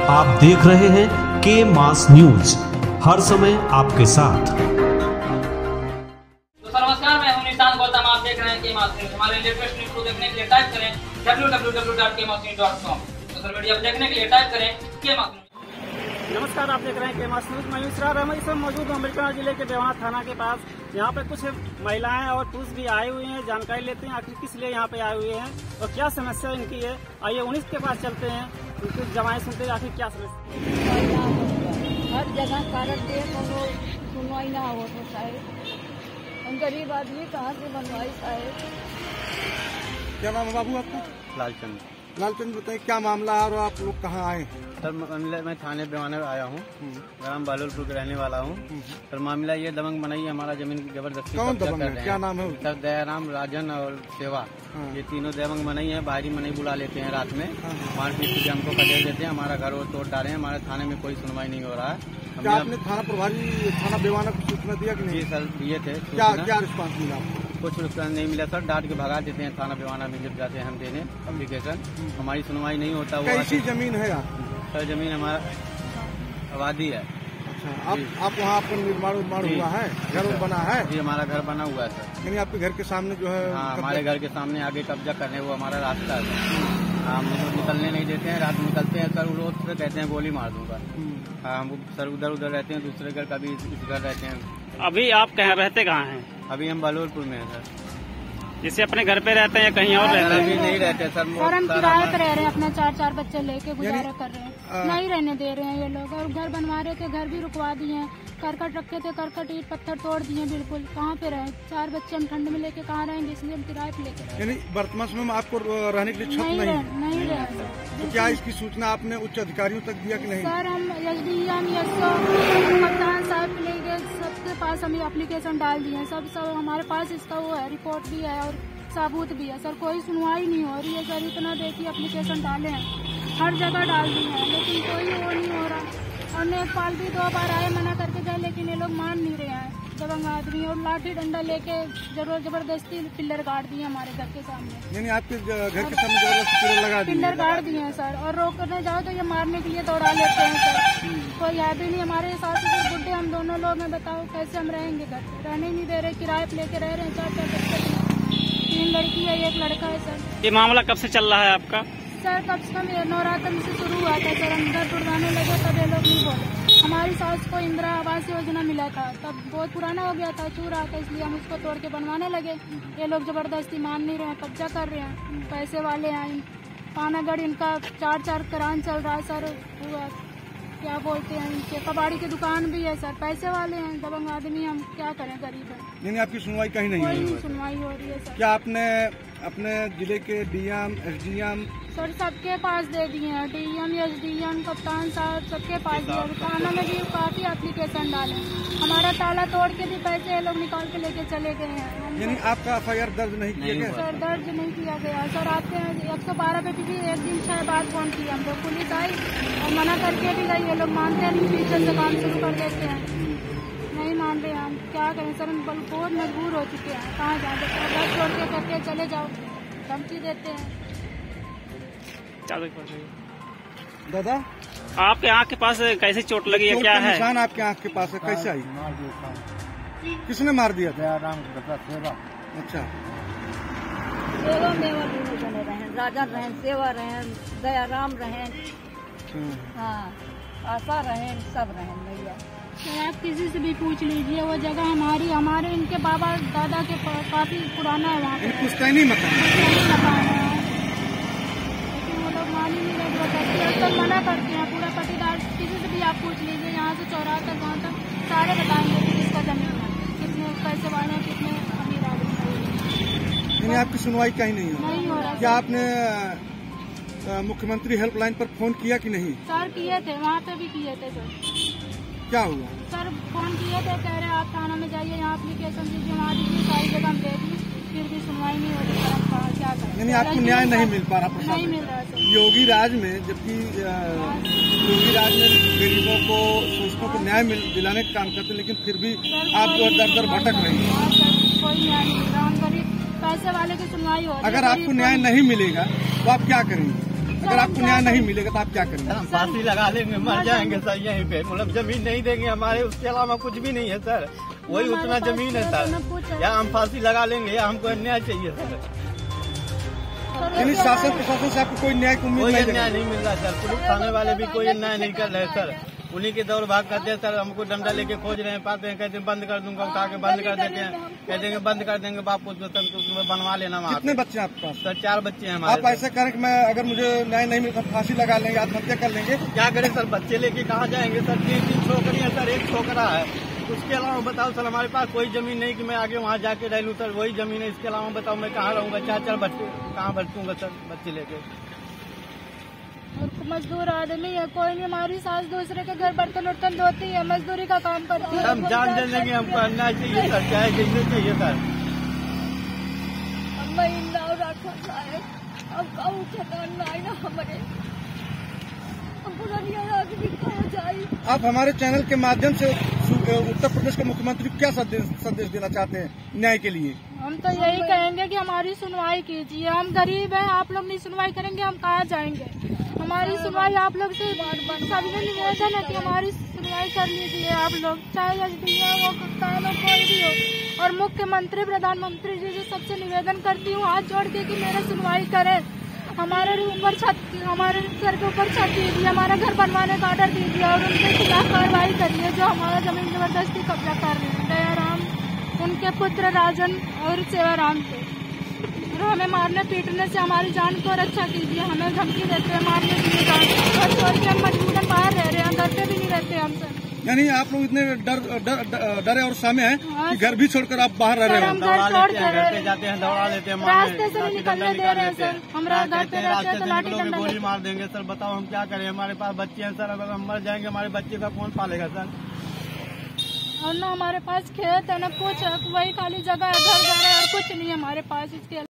आप देख रहे हैं के मास न्यूज, हर समय आपके साथ। तो नमस्कार, मैं हूं निशान गौतम। आप देख रहे हैं के मास न्यूज। हमारे लेटेस्ट न्यूज को देखने के लिए टाइप करें www.kmasnews.com। सोशल मीडिया पर देखने के लिए टाइप करें के मास न्यूज। नमस्कार, आप देख रहे हैं के मास न्यूज। मैं इसरार अहमद इस वक्त मौजूद हूँ अम्बेडकर जिले के बेवहां थाना के पास। यहाँ पे कुछ महिलाएं और पुरुष भी आए हुए हैं। जानकारी लेते हैं आखिर किस लिए यहाँ पे आए हुए हैं और क्या समस्या इनकी है। आइए 19 के पास चलते हैं, उनकी जमाएं सुनते हैं आखिर क्या समस्या। हर जगह कारण दे तो सुनवाई ना हो तो साहेब, हम गरीब आदमी कहाँ से बनवाई साहेब। क्या नाम है बाबू आपका? लालचंद। लालचंद, बताइए क्या मामला है और आप लोग कहाँ आए? सर मैं थाने बेवाने आया हूँ। मैं बहादुरपुर का रहने वाला हूँ। सर मामला ये दबंग बनाई हमारा जमीन की जबरदस्ती। कौन दबंग है? क्या नाम है? सर दयाराम, राजन और सेवा। ये तीनों दबंग बनाई है। बाहरी मनाई बुला लेते हैं रात में, मारपीट करके हमको खदेड़ देते हैं। हमारा घर वो तोड़ डाले हैं। हमारे थाने में कोई सुनवाई नहीं हो रहा है। क्या आपने थाना प्रभारी थाना बेवाना को सूचना दिया कि नहीं? जी सर दिए थे। क्या रिस्पांस मिला आपको? कुछ रिस्पांस नहीं मिला सर। डांट के भगा देते हैं। थाना बेवाना में जब जाते हैं हम देने एप्लीकेशन, हमारी सुनवाई नहीं होता। वो कैसी जमीन है आप? सर जमीन हमारा आबादी है। अच्छा, आप वहाँ आपका निर्माण हुआ है? घर बना है? जी हमारा घर बना हुआ है सर। यानी आपके घर के सामने जो है? हाँ, हमारे घर के सामने आगे कब्जा करने वो हमारा रास्ता है। हम लोग निकलने नहीं देते हैं। रात में निकलते हैं सर, वो लोग से कहते हैं गोली मार दूंगा। हाँ, हम सर उधर रहते हैं, दूसरे घर कभी इस घर रहते हैं। अभी आप कहाँ रहते कहाँ हैं? अभी हम बहादुरपुर में हैं सर। जैसे अपने घर पे रहते हैं कहीं और रहते हैं? अभी नहीं रहते सर। और हम किराए पे रह रहे हैं, अपने 4 बच्चे लेके गुजारा कर रहे हैं। नहीं रहने दे रहे हैं ये लोग। और घर बनवा रहे थे, घर भी रुकवा दिए हैं। करकट रखे थे, करकट ईट पत्थर तोड़ दिए। बिल्कुल कहाँ पे रहे? 4 बच्चे हम ठंड में लेके कहाँ रहेंगे, इसलिए हम किराए पे लेके रहे। यानी वर्तमान समय में आपको रहने के लिए छत नहीं रहे। तो क्या इसकी सूचना आपने उच्च अधिकारियों तक दिया कि नहीं? सर हम SDM कप्तान साहब लेके सबके पास हम एप्लीकेशन डाल दिए हैं। सब हमारे पास इसका वो है, रिपोर्ट भी है और सबूत भी है। सर कोई सुनवाई नहीं हो रही है सर। इतना देखिए एप्लीकेशन डाले हैं, हर जगह डाल दिए हैं, लेकिन कोई वो नहीं हो रहा। और नेपाल भी 2 बार आए, मना करके गए, लेकिन ये लोग मान नहीं रहे हैं दबंग आदमी। और लाठी डंडा लेके जबरदस्ती पिल्लर गाड़ दिए हमारे घर के सामने। यानी आपके घर के सामने जबरदस्ती पिल्लर गाड़ दिए हैं सर। और रोकने जाओ तो ये मारने के लिए दौड़ा लेते हैं सर। कोई है भी नहीं। हमारे सास ससुर बुढ़े हम दोनों लोग हैं, बताओ कैसे हम रहेंगे घर? रहने ही नहीं दे रहे, किराए पे लेके रह रहे हैं। 4 बच्चे, 3 लड़की है, 1 लड़का है सर। ये मामला कब से चल रहा है आपका? सर कम से कम नवरात्र से शुरू हुआ था सर। अंदर टुड़वाने लगे तब ये लोग नहीं बोले। हमारी सास को इंदिरा आवास योजना मिला था, तब बहुत पुराना हो गया था, चूर रहा था, इसलिए हम उसको तोड़ के बनवाने लगे। ये लोग जबरदस्ती मान नहीं रहे हैं, कब्जा कर रहे हैं। पैसे वाले हैं। पानागढ़ इनका 4 करान चल रहा है सर। पूरा क्या बोलते हैं, इनके कबाड़ी की दुकान भी है सर। पैसे वाले हैं, दबंग आदमी। हम क्या करें, गरीब है। यानी आपकी सुनवाई कहीं नहीं कोई नहीं सुनवाई हो रही है सर। क्या आपने अपने जिले के DM SDM सर सबके पास दे दिए हैं? DM SDM कप्तान साहब सबके पास दिए। थाना में भी काफी एप्लीकेशन डाले। हमारा ताला तोड़ के भी पैसे ये लोग निकाल के लेके चले गए हैं। यानी आपका FIR दर्ज नहीं किया गया? सर दर्ज नहीं किया गया सर। आते हैं 112 पे भी 1 दिन 6 बार फोन किया हम लोग। पुलिस आई और मना करके भी गई। ये लोग मानते नहीं, पीछे से काम शुरू कर देते हैं। नहीं मान रहे हम, क्या करें सर? हम बहुत मजबूर हो चुके हैं। कहाँ जाए? घर छोड़ के करके चले जाओ, धमकी देते हैं। दादा, आपके आँख के पास कैसे चोट लगी है, क्या है? निशान आपके आँख के पास है, कैसे आई? किसने मार दिया था? सेवा। अच्छा, सेवा मेवा दोनों बने रहे, राजा रहें, सेवा रहें, दयाराम रहें, हाँ आशा रहें, सब रहें भैया। आप किसी से भी पूछ लीजिए, वो जगह हमारे इनके बाबा दादा के काफी पुराना है। वहाँ पे पुश्तैनी मकान है, लेकिन वो लोग मान ही नहीं रहे। तो मना करते हैं पूरा पटीदार। किसी से भी आप पूछ लीजिए, यहाँ से चौराहा तक गाँव तक सारे बताएंगे कि किसका जमीन है, कितने पैसे वाले हैं, कितने अमीर आदमी है। आपकी सुनवाई कहीं नहीं हो रहा। क्या आपने मुख्यमंत्री हेल्पलाइन पर फोन किया कि नहीं? सर किए थे, वहाँ पे भी किए थे सर। क्या हुआ? सर फोन किए थे, कह रहे आप थाना में जाइए, यहाँ एप्लीकेशन दीजिए, वहाँ दीजिए, सारी जगह हम दे दी, फिर भी सुनवाई नहीं हो रही। क्या करें? यानी आपको न्याय नहीं मिल पा रहा? नहीं मिल रहा सर। योगी राज में, जबकि योगी राज में गरीबों को, शोषकों को न्याय दिलाने का काम करते, लेकिन फिर भी आप जो दर दर भटक रही है। कोई न्याय नहीं मिल रहा। हम गरीब पैसे वाले की सुनवाई हो रही है। अगर आपको न्याय नहीं मिलेगा तो आप क्या करेंगे? अगर आपको न्याय नहीं मिलेगा तो आप क्या करेंगे? हम फांसी लगा लेंगे, मर जाएंगे सर यहीं पे। मतलब जमीन नहीं देंगे हमारे, उसके अलावा कुछ भी नहीं है सर। वही उतना जमीन है सर, या हम फांसी लगा लेंगे या हमको अन्याय चाहिए सर। यानी शासन प्रशासन से आपको कोई न्याय को कोई अन्याय नहीं मिल रहा सर। पुलिस थाने वाले भी कोई अन्याय नहीं कर रहे सर। उन्हीं की दौड़ भाग करते हैं सर। हमको डंडा लेके खोज रहे हैं, पाते हैं, कहते हैं बंद कर दूंगा, उठा के बंद कर देते हैं, कहते हैं बंद कर देंगे बापू तो बनवा लेना। कितने बच्चे हैं आपके पास? सर 4 बच्चे हैं हमारे। आप ऐसा करें कि मैं अगर मुझे न्याय नहीं मिलता फांसी लगा लेंगे, आत्महत्या कर लेंगे? क्या करें सर, बच्चे लेके कहाँ जाएंगे सर? 3 छोकरी है सर, 1 छोकरा है। उसके अलावा बताओ सर, हमारे पास कोई जमीन नहीं कि मैं आगे वहाँ जाके रह लूँ सर। वही जमीन है, इसके अलावा बताओ मैं कहाँ रहूँगा? 4 बच्चे कहाँ बचूंगा सर बच्चे लेके? मजदूर आदमी है, कोई नहीं। हमारी सास दूसरे के घर बर्तन उर्तन धोती है, मजदूरी का काम करती है। हम जान दे देंगे, हमको अन्याय चाहिए सर, चाहे जैसे चाहिए सर। आप हमारे चैनल के माध्यम से उत्तर प्रदेश के मुख्यमंत्री को क्या संदेश देना चाहते हैं न्याय के लिए? हम तो यही कहेंगे कि हमारी सुनवाई कीजिए। हम गरीब हैं, आप लोग नहीं सुनवाई करेंगे हम कहाँ जाएंगे? हमारी सुनवाई आप लोग से सभी निवेदन है कि हमारी सुनवाई कर लीजिए आप लोग, चाहे एसडीओ हो, कप्तान हो, कोई भी हो। और मुख्यमंत्री प्रधानमंत्री जी से सबसे निवेदन करती हूँ हाथ जोड़ के कि मेरा सुनवाई करें। हमारे ऊपर छत, हमारे घर के ऊपर छत दीजिए, हमारा घर बनवाने का ऑर्डर दीजिए और उनके खिलाफ कार्रवाई करिए जो हमारा जमीन जबरदस्ती कब्जा कर रहे हैं। दयाराम, उनके पुत्र राजन और सेवाराम थे। और हमें मारने पीटने से हमारी जान को रक्षा कीजिए। हमें धमकी देते हैं मारने के लिए जान, और छोड़ के हम मजबूरन बाहर रह रहे हैं, घर पे भी नहीं रहते हम सर। यानी आप लोग इतने डरे और सामे हैं कि घर भी छोड़कर आप बाहर रह रहे हो? दौड़ा लेते हैं, घर पे जाते हैं, दौड़ा लेते हैं, रास्ते से नहीं निकलने दे रहे हैं सर। हमारा घर पे रहते हैं तो लाठी डंडा गोली मार देंगे सर। बताओ हम क्या करें? हमारे पास बच्चे हैं सर, अगर हम मर जाएंगे हमारे बच्चे का कौन पालेगा सर? और ना हमारे पास खेत है ना कुछ है, वही खाली जगह है, घर है और कुछ नहीं है हमारे पास। इसके